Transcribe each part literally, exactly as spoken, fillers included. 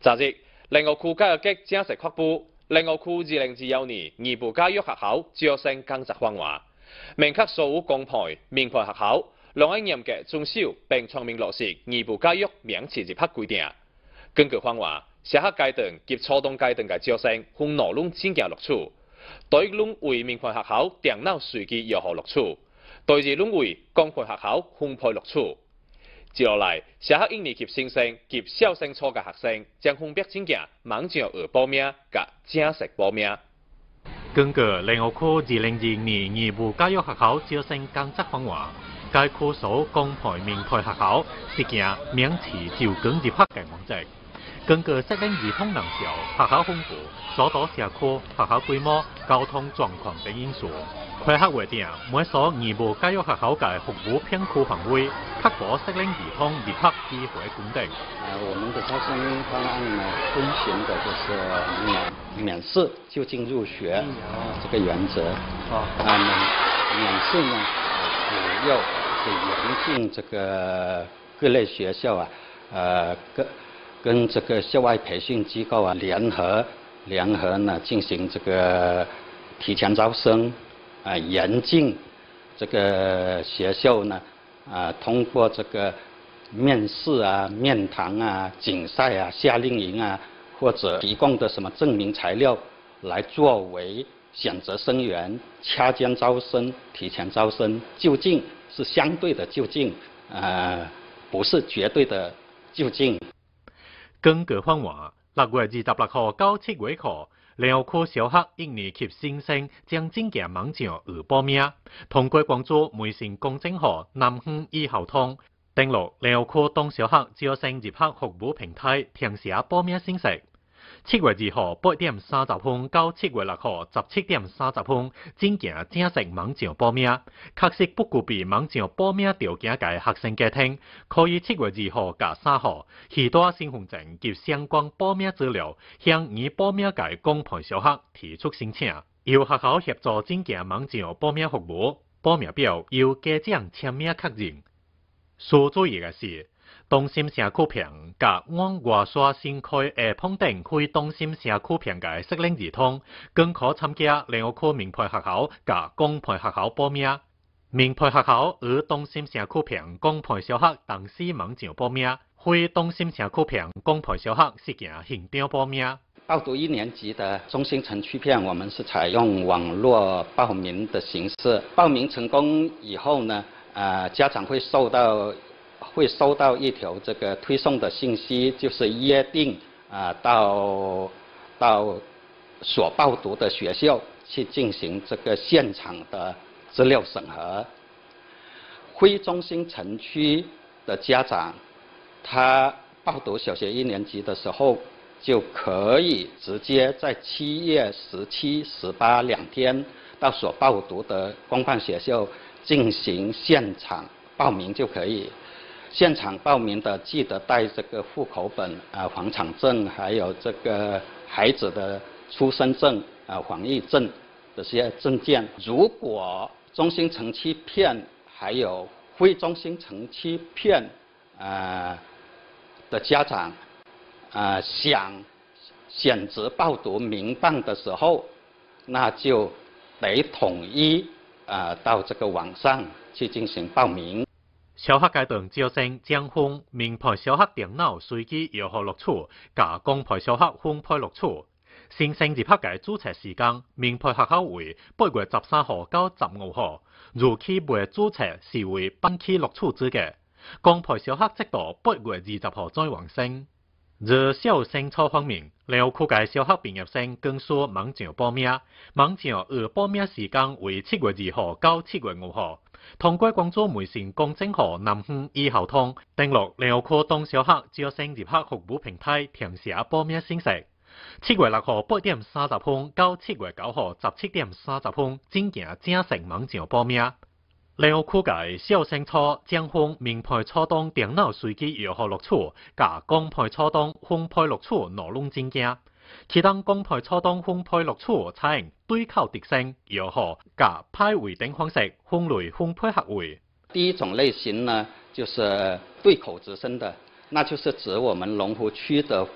昨日，林务区教育局正式发布，林务区二零二一年二部教育学校招生工作方案，明确所有公派、名牌学校两年嘅遵守并全面落实二部教育名次入学规定。根据方案，小学阶段及初中阶段嘅招生分哪轮进行录取？第一轮为名牌学校电脑随机摇号录取，第二轮为公派学校分配录取。接落来，小学一年级新生及小升初嘅学生将分别进行网上二报名及正式报名。 根据林务区二零二二年二部教育学校招生工作方案，该区所公派名牌学校实行名次就更入学嘅模式。根据适龄儿童人潮、学校分布、所到社区、学校规模、交通状况等因素，开学规定每所二部教育学校嘅服务片区范围，确保适龄儿童入学机会公平。 呃，我们的招生方案呢，遵循的就是免免试就近入学、呃、这个原则。啊，免免试呢，主要是引进这个各类学校啊，呃，跟跟这个校外培训机构啊联合联合呢进行这个提前招生，啊、呃，严禁这个学校呢，啊、呃，通过这个面试啊、面谈啊、竞赛啊、夏令营啊，或者提供的什么证明材料来作为选择生源、掐尖招生、提前招生，就近是相对的就近，呃，不是绝对的就近。 根据方案，六月二十六号到七月号，林务区小学一年级新生将进行网上预报名，通过关注微信公众号南方一号通，登录林务区东小学招生入学服务平台，填写报名信息。七月二号八点三十分到七月六号十七点三十分进行正式网上报名。确实不具备网上报名条件嘅学生家庭，可以七月二号及三號攜帶身份證及相關報名資料，向已報名嘅公派小學提出申請，由學校協助進行網上報名服務。報名表由家長簽名確認。需注意嘅是，東心社區坪及往外刷新開下碰頂去東心社區坪嘅適齡兒童，更可參加林務區名牌學校及公派學校報名。名牌學校與東心社區坪公派小學同時網上報名，非東心社區坪公派小學實行現場報名。 報讀一年級的中心城區片，我們是採用網絡報名的形式。報名成功以後呢，呃，家長會收到會收到一條這個推送的信息，就是約定啊、呃、到到所報讀的學校去進行這個現場的資料審核。非中心城區的家長，他報讀小學一年級的時候，就可以直接在七月十七、十八兩天到所報讀的公辦學校進行現場報名就可以。現場報名的記得帶這個戶口本、啊房產證，還有這個孩子的出生證、啊防疫證這些證件。如果中心城區片還有非中心城區片啊的家長啊想選擇報讀民辦的時候，那就得統一啊到這個網上去進行報名。 小學階段招生將分名牌小學電腦隨機搖號錄取，及公派小學分派錄取。新生入學嘅註冊時間，名牌學校為八月十三號到十五號，如期未註冊是為半期錄取資格。公派小學直到八月二十號再完成。在小升初方面，林務區嘅小學畢業生更需網上報名，網上預報名時間為七月二號到七月五號。通過關注微信公眾號南方一號通，登錄林務區東小學招生入學服務平台，填寫報名信息。七月六號八點三十分到七月九號十七點三十分進行正式網上報名。林務區嘅小升初將分名牌初中電腦隨機搖號錄取，及公派初中分派錄取兩輪進行。其他公派初中分派錄取採用對口特性、搖號及派位等方式分類分配學位。 第一種類型呢，就是對口直升的，那就是指我們龍湖區的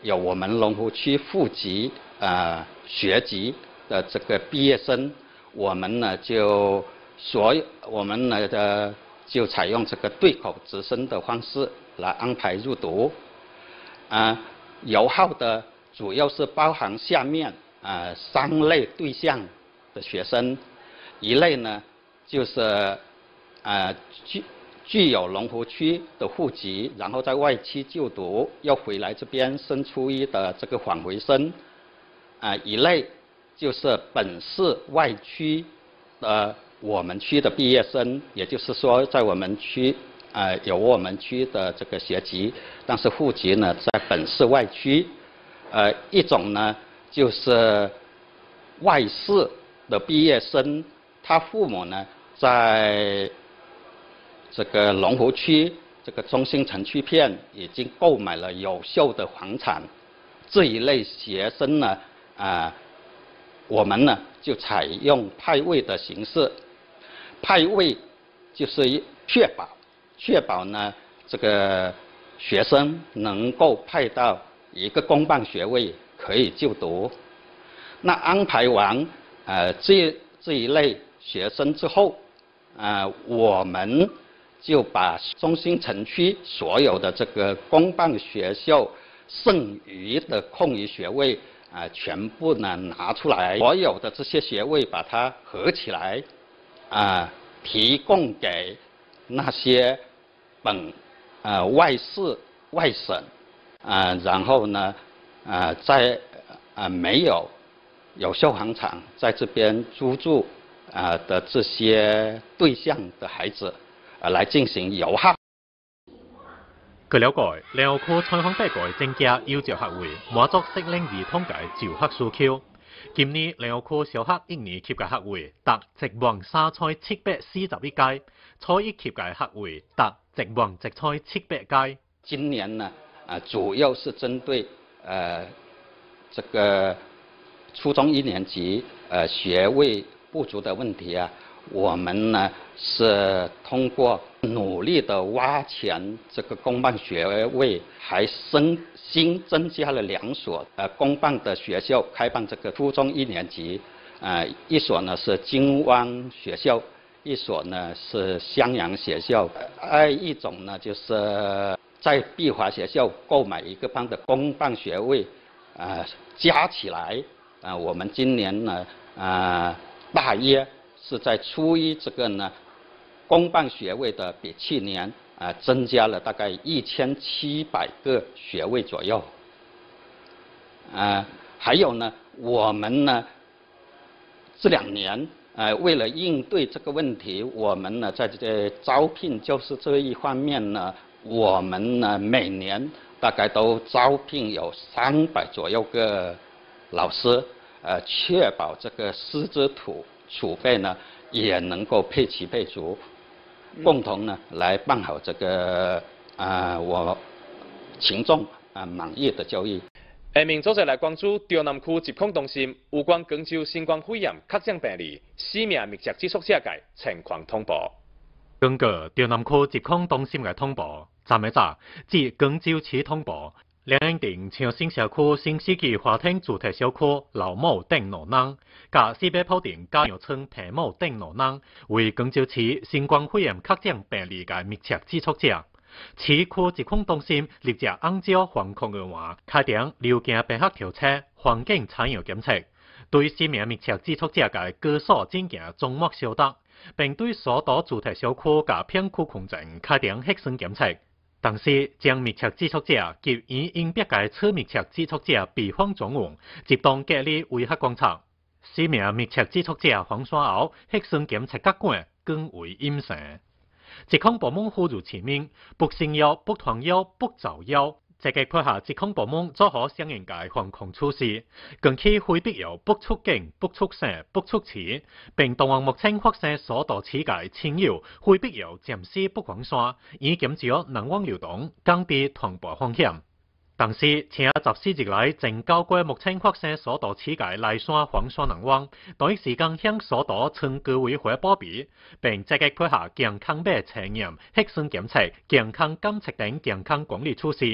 有我们龙湖区户籍呃学籍的这个毕业生，我们呢就所有我们呢的就采用这个对口直升的方式来安排入读。啊、呃，油耗的主要是包含下面啊、呃、三类对象的学生，一类呢就是啊、呃、具具有龙湖区的户籍，然后在外区就读，要回来这边升初一的这个返回生。啊、呃，一类就是本市外区的我们区的毕业生，也就是说在我们区啊、呃、有我们区的这个学籍，但是户籍呢在本市外区。呃，一种呢就是外市的毕业生，他父母呢在这个龙湖区这个中心城区片已经购买了有效的房产，这一类学生呢，啊、呃，我们呢就采用派位的形式，派位就是确保确保呢这个学生能够派到一个公办学位可以就读。那安排完呃这这一类学生之后，呃我们就把中心城区所有的这个公办学校剩余的空余学位啊、呃、全部呢拿出来，所有的这些学位把它合起来啊、呃、提供给那些本呃外市外省啊、呃、然后呢啊、呃、在啊、呃、没有有效房产在这边租住啊、呃、的这些对象的孩子啊来进行游學。 據了解，兩區採訪北改增加優質學會，滿足適齡兒童嘅就學需求。今年兩區小學一年級嘅學會達直望三千七百四十一屆，初一級嘅學會達直望直千七百屆。 今年呢，啊、呃、主要是針對呃這個初中一年級呃學位不足的問題啊。我們呢是通過努力的挖潛這個公辦學位，還新新增加了兩所呃公辦的學校開辦這個初中一年級，呃一所呢是金灣學校，一所呢是襄陽學校，還一種呢就是在碧華學校購買一個班的公辦學位，呃加起來啊、呃、我們今年呢啊、呃、大約是在初一這個呢，公辦學位的比去年啊、呃、增加了大概一千七百個學位左右。啊、呃，還有呢，我們呢這兩年呃為了應對這個問題，我們呢在這個招聘教師這一方面呢，我們呢每年大概都招聘有三百左右個老師，呃確保這個師資土儲備呢也能夠配齊配足，共同呢來辦好這個啊、呃、我群眾啊、呃、滿意的教育。 下面組織來關注中南區疾控中心有關廣州新冠肺炎確診病例四名密切接觸者嘅情況通報。 根據中南區疾控中心嘅通報，昨日早至廣州市通報。兩英定長新社區新世紀花廳主題小區劉某等六人，甲四百鋪店嘉陽村皮某等六人，為廣州市新冠肺炎確診病例嘅密切接觸者。市區疾控中心立即按照防控預案，開展流行病學調查、環境採樣檢測，對四名密切接觸者嘅居所進行總目消毒，並對所到主題小區甲片區空間開展核酸檢測。同時，將密切接觸者及已應別嘅次密切接觸者備放總援，集中隔離為核觀察。四名密切接觸者黃沙後，核酸檢測結果更為陰性。疾控部門呼籲市民不食藥、不囤藥、不造藥，積極配合疾控部門做好相應嘅防控措施，更去非必要不出境、不出省、不出市，並動用目前發生所到此嘅親友，非必要暫時不廣沙，以減少人員流動，降低傳播風險。同時，請十四日來正交過目前發生所到此嘅來線廣沙人員，同一時間向所到村居委會報備，並積極配合健康碼測驗、核酸檢測、健康監測等健康管理措施。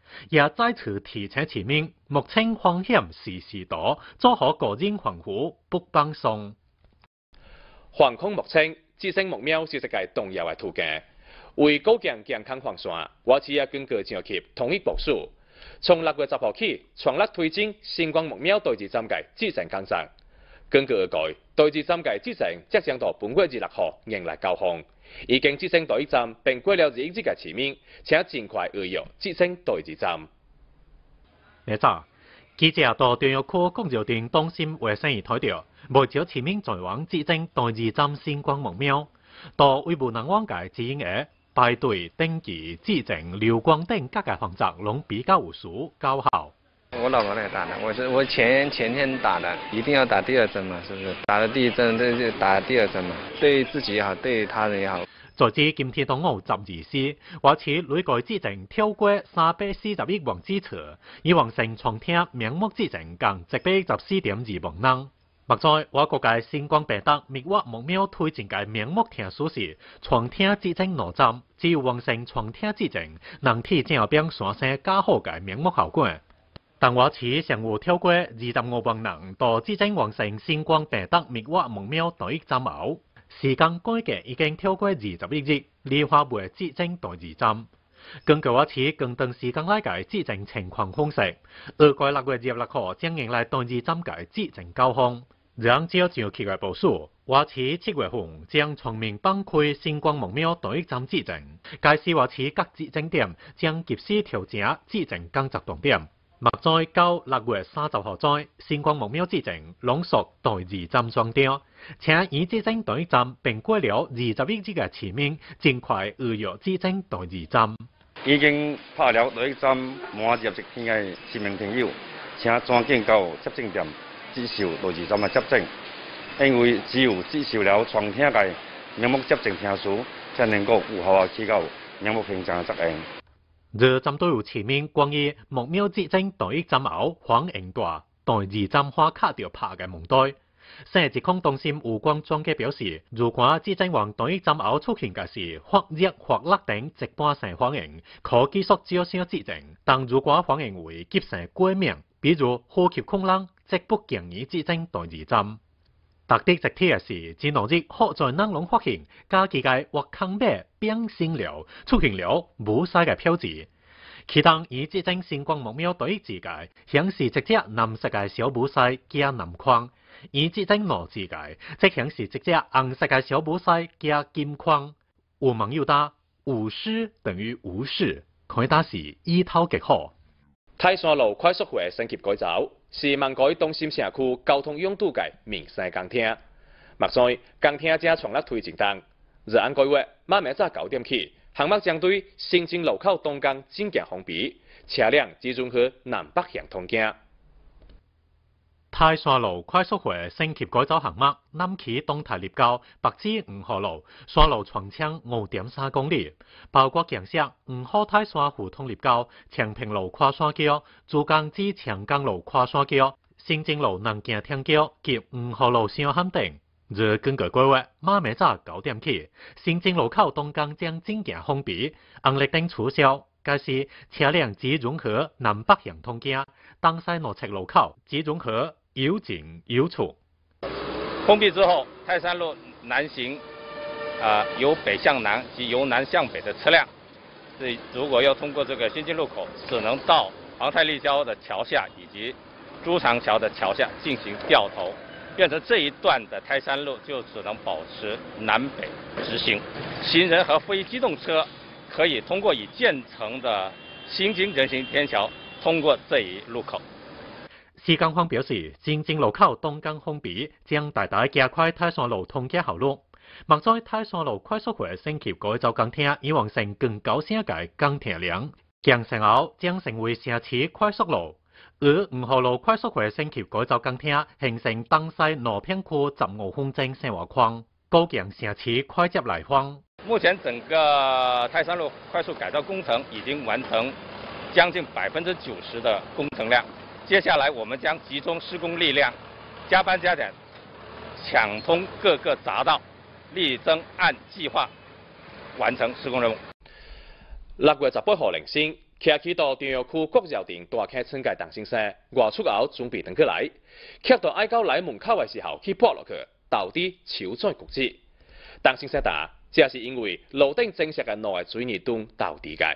也再次提醒市民，目前风险时时多，做好個人防護，不放鬆。 防控目前制勝目標是世界重要嘅途徑。為高強健康防線，我市也根據上級統一部署，從六月十號起，全力推進新冠目標對治針嘅制勝工作。根據而改，對治針嘅制勝即將到本月二十六號迎來高峰。已經制勝對治針並過了二億嘅市民，請盡快預約制勝對治針。 呢早，記者到中藥區公交店中心衛生院睇到，唔少市民在往制勝對治針新冠目標，到為無能往嘅指引額排隊登記制勝流光等各個方法，攏比較有數高效。 我老婆來打的，我是我前前天打的，一定要打第二針嘛，是不是？打了第一針，這就打第二針嘛，對自己也好，對他人也好。 在至今天到五十二時，我似累計制勝超過三百四十億王支出，以完成床廳名目制勝共一百十四點二萬人。目在我國嘅新冠病毒滅活目標推進嘅名目聽數時，床廳制勝兩針，只有完成床廳制勝，能體證並產生較好嘅名目效果。但我似尚有超過二十五萬人到制勝完成新冠病毒滅活目標對疫針後，時間改革已經超過二十億日，理化為制勝對治針。根據我似更長時間來嘅制勝情況分析，二月六月二十六號將迎來對治針嘅制勝高峰。讓照上期嘅部署，我似七月份將全面崩潰新冠目標對疫針制勝，屆時我似各制勝點將及時調整制勝工作重點。目在到六月三十號在新冠目標制勝攏屬對治針雙調，請以制勝對針並過了二十億嘅市民，盡快預約制勝對治針。 已經拍了對針滿二十天嘅市民朋友，請趕緊到執政點接受對治針嘅執政，因為只有接受了床廳嘅名目執政聽數，才能夠有效起到名目平衡嘅責任。 而針對有市民關於目標制勝對針後反應大，對治針花卡條拍嘅問題，省疾控中心有關專家表示，如果制勝完對針後出現嘅是或熱或辣等一般性反應，可繼續照常制勝；但如果反應為急性過敏，比如呼吸困難，則不建議制勝對治針。特別值提嘅是，前兩日好在南龍發現家己嘅或康貝變性了，出現了無曬嘅標誌。其他以制勝新冠目標對治嘅，顯示直接藍色嘅小無曬加藍框；以制勝兩治嘅，則顯示直接紅色嘅小無曬加金框。有網友答：無事等於無事，佢答是依頭極好。 泰山路快速回升級改造，是萬改東深城區交通擁堵嘅民生工廳。目前工廳正全力推進中，日按計劃，晚明早九點起，項目將對新正路口東港進行封閉，車輛集中去南北向通行。 泰山路快速回升級改造項目，南起東泰立交，北至五號路，山路全長五點三公里，包括建設五號泰山互通立交、長平路跨山橋、珠江至長江路跨山橋、新正路南京天橋及五號路上漢等。而根據規劃，晚明早九點起，新正路口東港將進行封閉，紅綠燈取消，屆時車輛只容許南北向通行，東西內側路口只容許有進有出。 封閉之後，泰山路南行，啊、呃，由北向南及由南向北的車輛，是如果要通過這個新進路口，只能到杭泰立交的橋下以及珠長橋的橋下進行掉頭，變成這一段的泰山路就只能保持南北直行，行人和非機動車可以通過已建成的新津人行天橋通過這一路口。 市警方表示，新正路口東港封閉將大大加快泰山路通行效率。目在泰山路快速回升級改造工廳已完成更高升嘅工廳量，建成後將成為城市快速路。而五號路快速回升級改造工廳形成東西內片區十五分鐘生活框，構建城市快捷來訪。 目前整個泰山路快速改造工程已經完成將近百分之九十的工程量。接下來我們將集中施工力量，加班加點，搶通各個匝道，力爭按計劃完成施工任務。 六月十八號凌晨， 徛起到中药区国药店大客村界邓先生外出后准备回去来，徛到爱到来门口的时候去扑落去，到底手在骨折。邓先生答，这是因为路顶正式的两个水泥墩倒地界。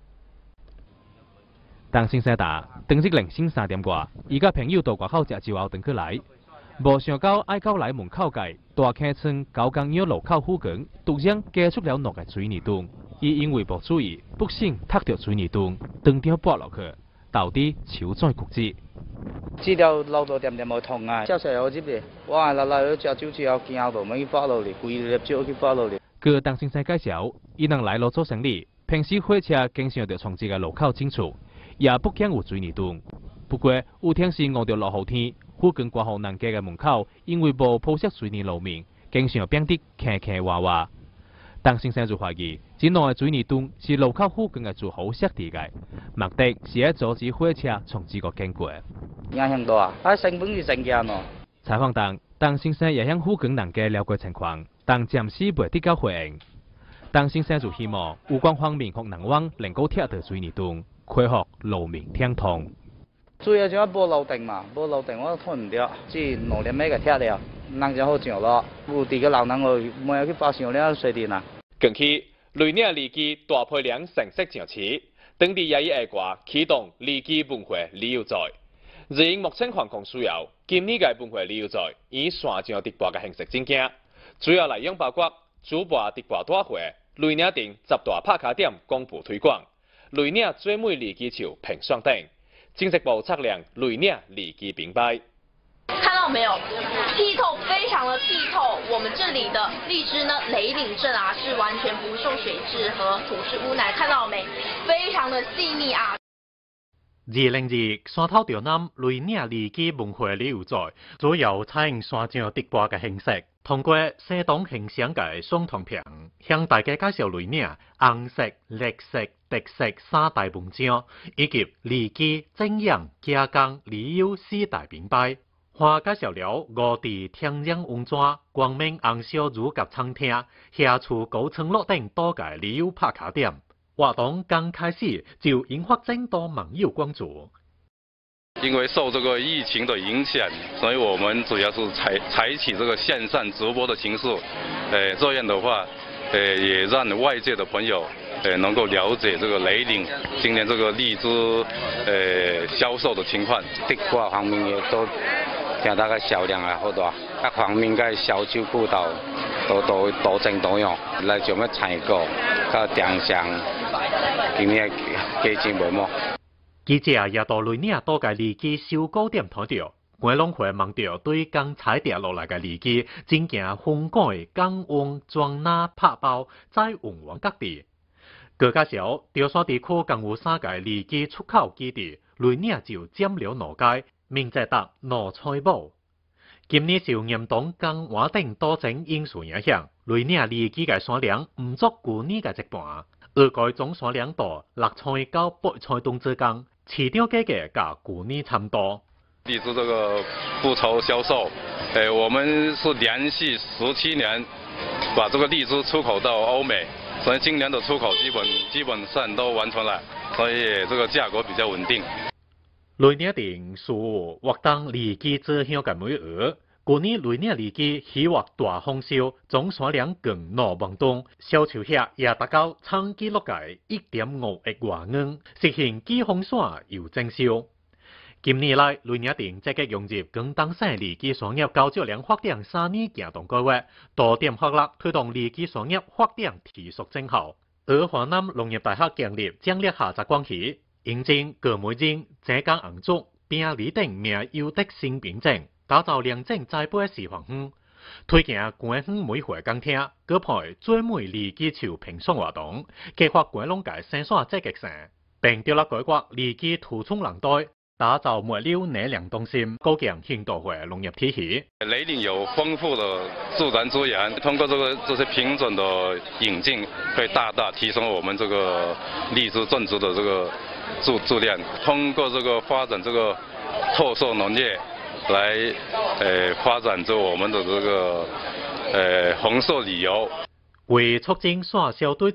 邓先生答，当日凌晨三点外，伊甲朋友到外口食酒后回去来，无想到爱到来门口界大客村高岗庙路口附近，突然加出了两个水泥墩。伊因为无注意，不慎踢到水泥墩，当场跌落去，导致手踭骨折。 治疗流到点点冇痛啊，照成有这边，哇，来来去食酒之后，惊到咪跌落嚟，规粒酒去跌落嚟。 据邓先生介绍，伊能来路做生意，平时火车经常着从这个路口进出，也不惊有水泥墩。不过有天时遇到落雨天，附近挂户人家嘅门口，因为无铺设水泥路面，经常变得坑坑洼洼。邓先生就怀疑，这两个水泥墩是路口附近嘅住户设置嘅，目的是要阻止火车从这个经过。 影响大啊！啊，成本是成件咯。 采访当，邓先生也向附近人家了解情况，但暂时未得到回应。邓先生就希望有关方面和人网能够拆掉水泥墩，恢复路面畅通。 主要就要保楼顶嘛，保楼顶我看唔到，即两年尾个拆了，人就好上咯。有地个老人哦，冇有去发上了水电啊。 近期，雷岭离基大批量成色上市，当地也以下挂启动离基文化旅游节。日因目前防控需要，今年嘅文化旅游节以线上直播嘅形式进行，主要内容包括主播直播大会、雷岭顶十大拍卡点广播推广、雷岭最美离基球评选等。经济部测量雷岭离基评摆。 看到没有，剔透非常的剔透。我们这里的荔枝呢，雷岭镇啊是完全不受水质和土质污染，看到没？非常的细腻啊。 二零二山头潮南雷岭离基文化旅游节，主要采用线上直播嘅形式，通过生动形象嘅双通片，向大家介绍雷岭红色、绿色、特色三大文章，以及离基、正阳、嘉江旅游四大品牌。还介绍了五地天然温泉、光明红烧乳鴿餐厅、下厝高层落顶多个旅游拍卡点。活动刚开始就引发众多网友关注。 因为受这个疫情的影响，所以我们主要是采采取这个线上直播的形式，呃，这样的话，呃，也让外界的朋友呃能够了解这个雷岭今年这个荔枝呃销售的情况。 直播方面也都听到个销量啊好多，各方面嘅销售渠道都都都正多样，来做咩采购、个电商，今年基金无么。 记者也到雷岭多个离基收购店睇到，观众会望到对刚采跌落来嘅离基，真正风改降温装纳拍包，再运往各地。更加少，潮汕地区更有三个离基出口基地，雷岭就占了两街，名在达两菜宝。今年受严重降温等多种因素影响，雷岭离基嘅产量唔足去年嘅一半，而該總產量大六菜到八菜吨之間，市場價格甲去年差唔多。 荔枝这个不愁销售，呃，我们是连续十七年把这个荔枝出口到欧美，所以今年的出口基本基本上都完成了，所以这个价格比较稳定。 雷岭店属活動離基之鄉嘅每額，去年雷嶺離基起獲大豐收，總產量近兩萬噸，銷售額也達到創紀錄嘅一點五億外元，實現幾風線又增收。今年來，雷嶺店積極融入廣東省離基產業高質量發展三年行動計劃，多點發力推動離基產業發展持續增效。而華南農業大學建立戰略合作關係，認證各每人浙江紅竹並擬定名優的新品種，打造良政栽培示範園，推行官方每回講廳，舉辦最美離基球評選活動，激發觀眾界生產積極性，並調落改革離基土充能袋。打造末流能量中心，构建現代化農業體系。 雷嶺有豐富的自然資源，通過這個這些品種的引進，會大大提升我們這個荔枝種植的這個質質量。通過這個發展這個特色農業，來呃發展着我們的這個呃紅色旅遊。 為促進產銷對接，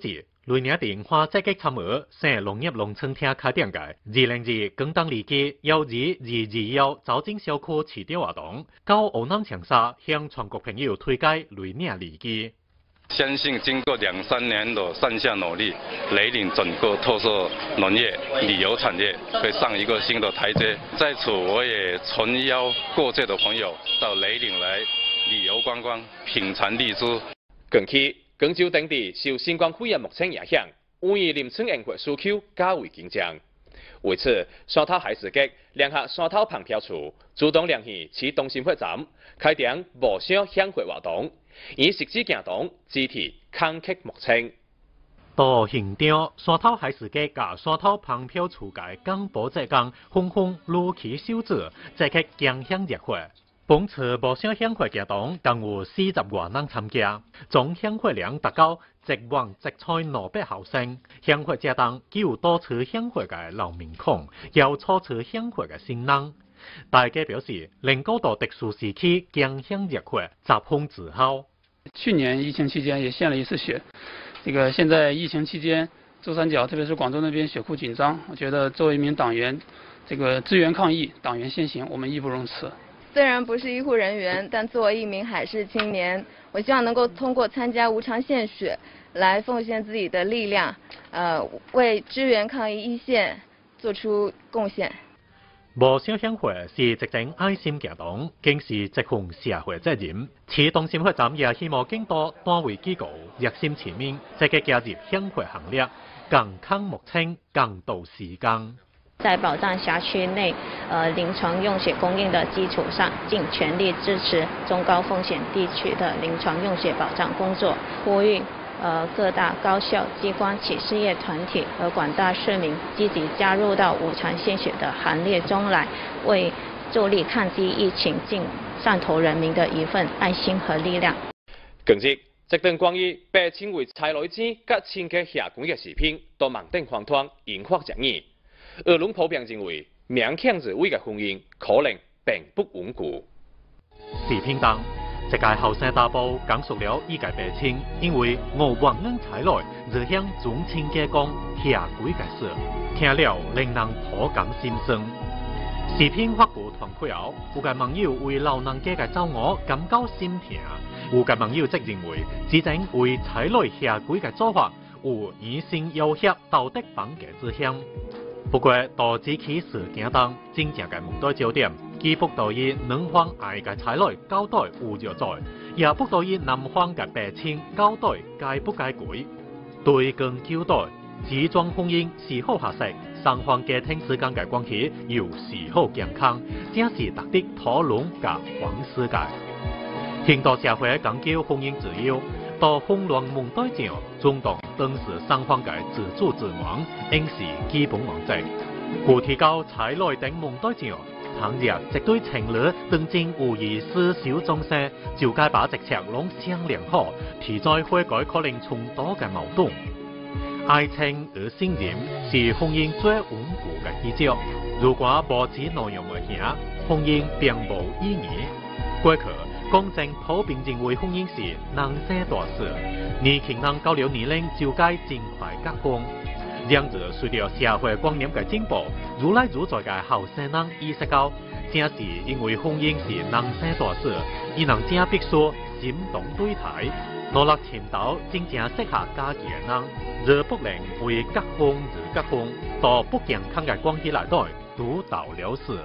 雷年电花积极参与省农业农村厅开展嘅二零二广东里基幼儿二二幺走进小区市调活动，到湖南长沙向全国朋友推介雷年里基。 相信经过两三年的上下努力，雷岭整个特色农业旅游产业会上一个新的台阶。在此，我也诚邀各界的朋友到雷岭来旅游观光，品尝荔枝。 近期，广州等地受新冠肺炎疫情影响，有意林村营活需求较为紧张。为此，山头海事局联合山头棚票处主动联系市中心火站，开展无偿享货活动，以实际行动支持抗击疫情。 到现场，山头海事局甲山头棚票处嘅干部职工纷纷撸起手指，积极竞相热火。本次无偿享货活动共有四十多人参加，总享货量达到一万一千两百毫升。享货者当既有多次享货嘅老面孔，也有初次享货嘅新人。大家表示，能够到特殊时期竞相热火，十分自豪。 去年疫情期间也献了一次血，这个现在疫情期间，珠三角特别是广州那边血库紧张，我觉得作为一名党员，这个支援抗疫，党员先行，我们义不容辞。 虽然不是医护人员，但作为一名海事青年，我希望能够通过参加无偿献血，来奉献自己的力量，呃，为支援抗疫一线做出贡献。 无偿享货是一整爱心行动，更是一份社会责任。市中心火站也希望更多单位机构热心市民积极加入享货行列，共抗目前，共度时间。 在保障辖区内呃临床用血供应的基础上，尽全力支持中高风险地区的临床用血保障工作，呼吁呃各大高校、机关、企事业团体和广大市民积极加入到无偿献血的行列中来，为助力抗击疫情尽上头人民的一份爱心和力量。 近日，一段关于被称为菜雷子及千家下馆嘅视频，到网顶疯传，引发争议。舆论普遍认为，勉强自卫嘅婚姻可能并不稳固。 视频中，一个后生大埔讲述了伊个父亲因为我忘恩踩来，就向总亲家讲下鬼嘅事，听了令人颇感心酸。视频发布团配后，有个网友为老人家嘅走我感到心痛，有个网友则认为，只整为踩来下鬼嘅做法有以身要挟道德绑架之嫌。不过，到这起事件中，真正嘅问题焦点，既不在于男方爱嘅踩来交代有就在，也不在于男方嘅父亲交代该不该改。对更交代，此桩婚姻是否合适，双方家庭之间嘅关系又是否健康，正是值得讨论嘅反思嘅。现代社会讲究婚姻自由。到混乱问题上，尊重当事双方嘅自主自愿，应是基本原则。具体到踩来等问题上，倘若一对情侣当真有意厮守终生，就该把直尺拢商量好，提在悔改可能冲突嘅矛盾。爱情和信任是婚姻最稳固嘅基础。如果无此内容而行，婚姻并无意义。过去。公正普遍认为婚姻是人生大事，年轻人到了年龄就该尽快结婚。然而，随着社会观念嘅进步，愈来愈在嘅后生人意识到，正是因为婚姻是人生大事，伊人正必须心动对待，努力寻找真正适合家己嘅人，而不能为结婚而结婚，到不健康嘅关系内底独到了事。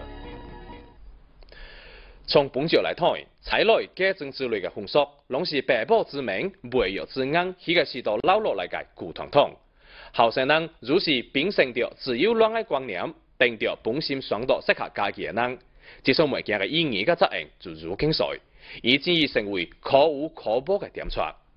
从本质来睇，踩来家政之类嘅风俗，拢是爸母之名、媒弱之硬，迄个时代留落来嘅古传统。后生人如是秉承着自由恋爱观念，定着本心选择适合家己嘅人，这种物件嘅意义嘅责任就如今在，以至于成为可有可无嘅点出。